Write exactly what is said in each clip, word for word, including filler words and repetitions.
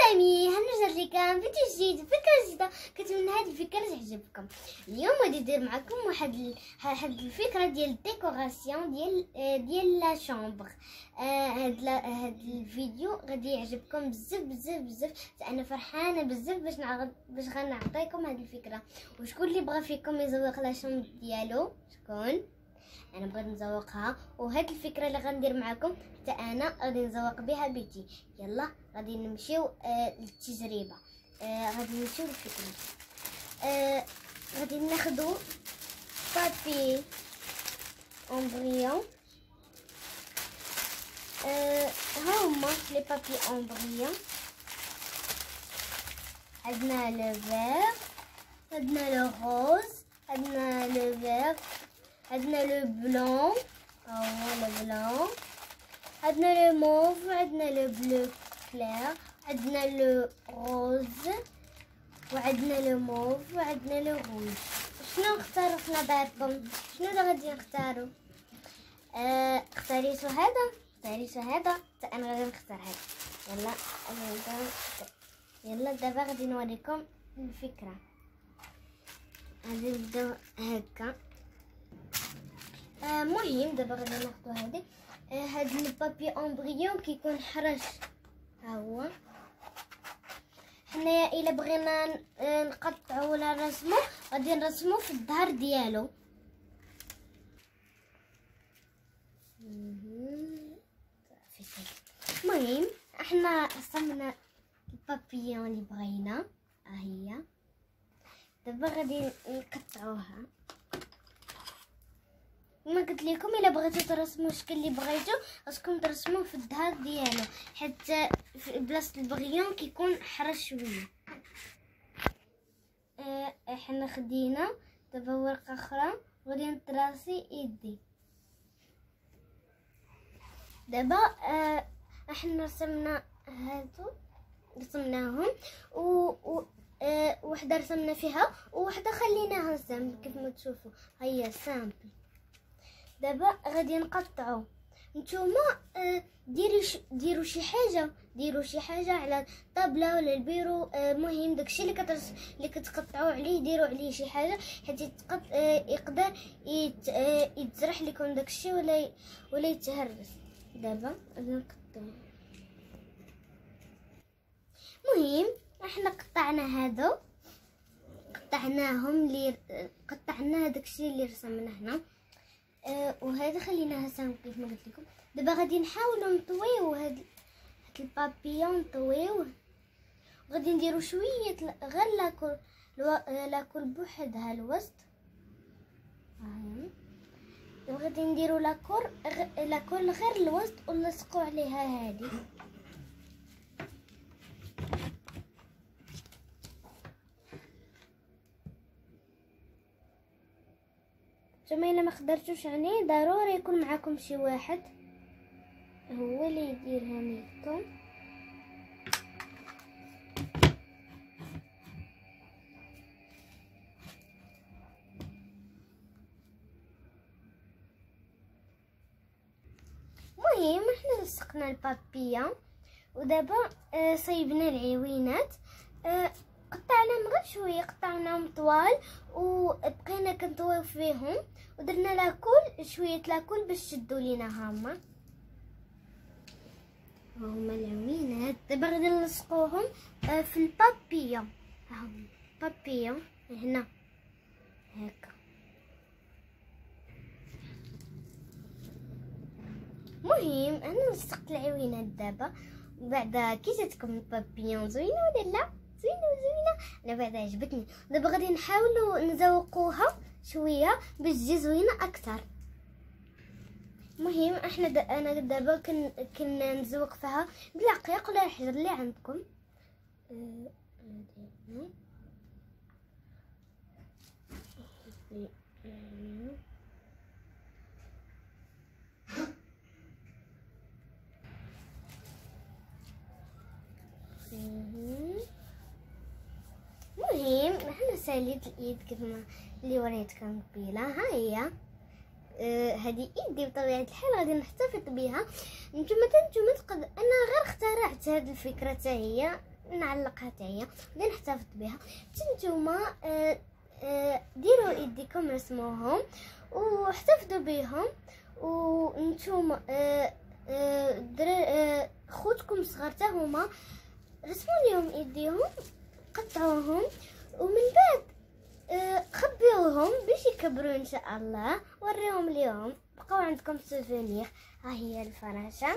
سامي هنرجع لكم فيديو جديد فكره جديده. كنتمنى هذه الفكره تعجبكم. اليوم غادي ندير معكم واحد ال... واحد الفكره ديال الديكوراسيون ديال ديال لا شامبر. هاد لا... هاد الفيديو غادي يعجبكم بزاف بزاف بزاف. انا فرحانه بزاف باش نعرض باش غنعطيكم هاد الفكره. وشكون اللي بغى فيكم يزوق لا شامبر ديالو؟ شكون؟ انا بغيت نزوقها، وهاد الفكره اللي غندير معكم حتى انا غادي نزوق بها بيتي. يلا غادي نمشيو آه للتجربه. آه غادي نمشيو للفكره. آه غادي ناخذوا بابي امبريون. آه هما لي بابي امبريون. عندنا لو فير، عندنا لو روز، عندنا لو فير، عندنا لو بلون، هو لو بلون، عندنا لو موف، عندنا لو بلو كلير، عندنا لو روز، وعندنا لو موف، وعندنا لو روج. شنو نختاروا في نظركم؟ شنو اللي غادي نختاروا؟ آه اختاريتوا هذا؟ اختاريتوا هذا؟ حتى انا غادي نختار هذا. يلا يلا دابا غادي نوريكم الفكره. غادي نبداو هكا. آه مهم دابا غادي ناخذ هذه. آه هاد البابي امبريون كيكون حرش. ها هو. حنايا الا بغينا نقطعو ولا نرسمو غادي نرسمو في الظهر ديالو. المهم احنا رسمنا البابيون اللي بغينا. ها هي. دابا غادي نقطعوها. ما قلت لكم الا بغيتو ترسموا الشكل اللي بغيتو خاصكم ترسموه في الظهر ديالو، حتى في بلاصه البغيون كيكون حرش شويه. اه احنا خدينا دابا ورقه اخرى غادي نطراسي يدي. دابا اه احنا رسمنا هادو رسمناهم و, و... اه وحده رسمنا فيها وحده خليناها سامبل كيف ما تشوفوا. هيا سامبل. دابا غادي نقطعو. نتوما آه ديروا ش... ديروا شي حاجه ديروا شي حاجه على الطابله ولا البيرو. آه مهم داكشي اللي كترس اللي كتقطعوا عليه ديروا عليه شي حاجه حتى يتقط... آه يقدر يت... آه يتزرح لكم داكشي ولا ي... ولا يتهرس. دابا غادي نقطعو. مهم احنا قطعنا هادو قطعناهم اللي قطعنا داكشي اللي رسمنا هنا. أه وهذا خليناها سامبل كيف ما قلت لكم. دابا غادي نحاولوا نطويو هاد هاد البابيون نطويوه. غادي نديرو شويه غير لاكل لاكل بوحدها الوسط. ها دابا غادي نديرو لاكور لاكل غير الوسط ونلصقوا عليها هادي. نتوما الا ما قدرتوش يعني ضروري يكون معكم شي واحد هو اللي يديرها لكم. المهم احنا لصقنا البابيون ودابا آه صيبنا العوينات. آه قطعناهم غير شويه قطعناهم طوال وبقينا كنطويو فيهم ودرنا لاكل شويه لاكل باش شدوا لينا. هما هما العوينات. دابا غادي نلصقوهم في البابيون. ها هما البابيون هنا هكا. المهم انا لصقت العوينات دابا. بعدا كي جاتكم البابيون زوينه ولا لا؟ زوينه زوينه. انا بعدا عجبتني. دابا غادي نحاولوا نزوقوها شويه باش تجي زوينه اكثر. المهم احنا دا انا دابا كن كنا نزوق فيها بالعقيق ولا الحجر اللي عندكم. أه المهم احنا ساليت الايد كيف ما اللي وريتكم قبيله. ها هي هذه آه ايدي بطبيعه الحال غادي نحتفظ بها. نتوما نتوما تقد انا غير اخترعت هذه الفكره حتى هي نعلقها حتى هي بعدين نحتفظ بها. نتوما آه آه ديروا يديكم رسموهم واحتفظوا بهم. ونتوما آه آه آه خوتكم الصغار حتى هما رسموا ليهم ايديهم قطعوهم ومن بعد آه خبيوهم باش يكبروا ان شاء الله. وريهم اليوم بقاو عندكم سوفونير. ها هي الفراشة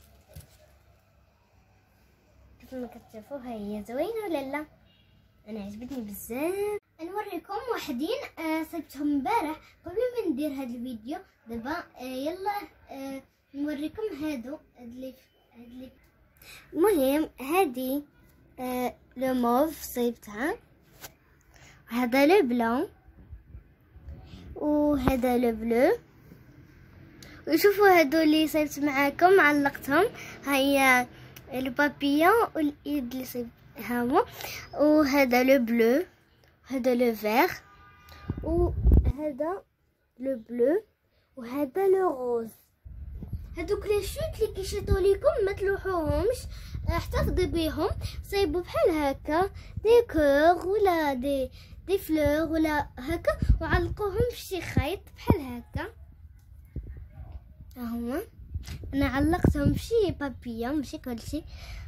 كيف ما كتشوفوا، ها هي زوينه ولا لا؟ انا عجبتني بزاف. نوريكم واحدين آه صيبتهم امبارح قبل ما ندير هذا الفيديو. دابا آه يلا آه نوريكم هادو هاد اللي هاد اللي المهم هادي آه لو موف صيبتها، هذا لو بلون وهذا لو بلو. وشوفوا هادو اللي صيبت معاكم علقتهم، هيا البابيون والايد اللي صيبتها هما. وهذا لو بلو، هذا لو فيغ، وهذا لو بلو، وهذا لو روز. هادوك لي شوت اللي كيشيطوا ليكم ما تلوحوهمش، احتفظوا بيهم. صيبوا بحال هكا دي كور ولا دي دي فلور ولا هكا وعلقوهم في شي خيط بحال هكا. ها هما انا علقتهم في شي بابيون ماشي كلشي.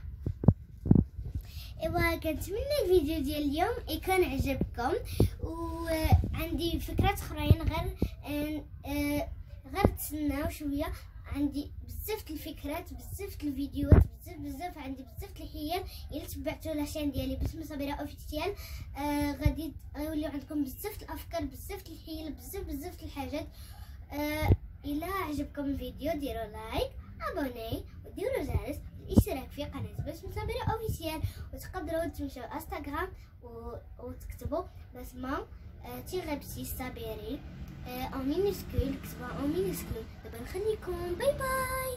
ايوا كنتمنى الفيديو ديال اليوم يكون عجبكم، وعندي فكرات اخرين غير آه غير تسناو شويه. عندي بزاف الفكرات بزاف الفيديوهات بزاف بزاف عندي بزاف الحيل. الا تبعتوا لاشين ديالي بسمة صابرة اوفيسيال آه غادي غيوليو عندكم بزاف الافكار بزاف الحيل بزاف بزاف الحاجات. آه الا عجبكم الفيديو ديروا لايك ابوني وديروا جرس الاشتراك في قناه بسمة صابرة اوفيسيال. وتقدروا تمشوا انستغرام وتكتبوا بسمة تيغي بسي صابري او مينيسكول، كتبوها او مينيسكول. دابا نخليكم باي باي.